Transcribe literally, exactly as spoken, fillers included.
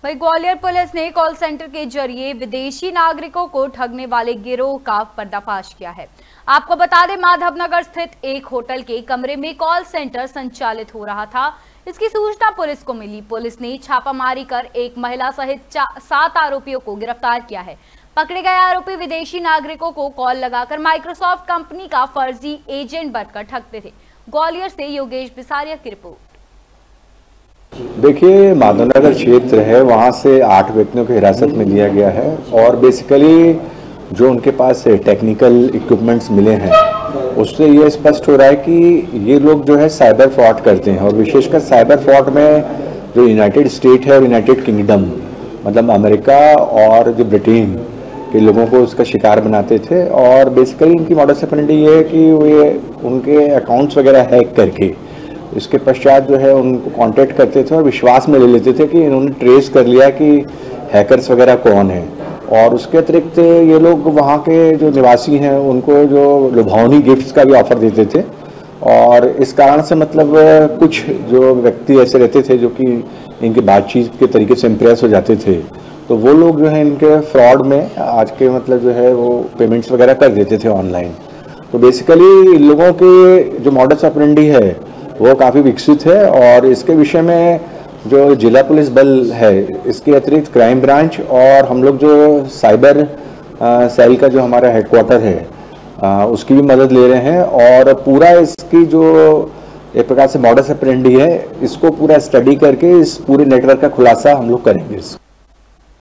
वहीं ग्वालियर पुलिस ने call centre के जरिए विदेशी नागरिकों को ठगने वाले गिरोह का पर्दाफाश किया है। आपको बता दें, माधवनगर स्थित एक होटल के कमरे में कॉल सेंटर संचालित हो रहा था। इसकी सूचना पुलिस को मिली। पुलिस ने छापामारी कर एक महिला सहित सात आरोपियों को गिरफ्तार किया है। पकड़े गए आरोपी विदेशी नागरिकों को कॉल लगाकर माइक्रोसॉफ्ट कंपनी का फर्जी एजेंट बनकर ठगते थे। ग्वालियर से योगेश बिसारिया की रिपोर्ट। देखिए, माधवनगर क्षेत्र है, वहाँ से आठ व्यक्तियों को हिरासत में लिया गया है और बेसिकली जो उनके पास टेक्निकल इक्विपमेंट्स मिले हैं उससे ये स्पष्ट हो रहा है कि ये लोग जो है साइबर फ्रॉड करते हैं और विशेषकर साइबर फ्रॉड में जो यूनाइटेड स्टेट है और यूनाइटेड किंगडम मतलब अमेरिका और जो ब्रिटेन के लोगों को उसका शिकार बनाते थे। और बेसिकली इनकी मॉडस ऑपरेंडी ये है कि वे उनके अकाउंट्स वगैरह हैक करके इसके पश्चात जो है उनको कांटेक्ट करते थे और विश्वास में ले लेते थे कि इन्होंने ट्रेस कर लिया कि हैकर्स वगैरह कौन है। और उसके अतिरिक्त ये लोग वहाँ के जो निवासी हैं उनको जो लुभावनी गिफ्ट्स का भी ऑफर देते थे और इस कारण से मतलब कुछ जो व्यक्ति ऐसे रहते थे जो कि इनकी बातचीत के तरीके से इम्प्रेस हो जाते थे, तो वो लोग जो है इनके फ्रॉड में आज के मतलब जो है वो पेमेंट्स वगैरह कर देते थे ऑनलाइन। तो बेसिकली इन लोगों के जो मॉडस ऑपरेंडी है वो काफ़ी विकसित है और इसके विषय में जो जिला पुलिस बल है, इसके अतिरिक्त क्राइम ब्रांच और हम लोग जो साइबर आ, सेल का जो हमारा हेडक्वार्टर है आ, उसकी भी मदद ले रहे हैं और पूरा इसकी जो एक प्रकार से मॉडस ऑपरेंडी है इसको पूरा स्टडी करके इस पूरे नेटवर्क का खुलासा हम लोग करेंगे।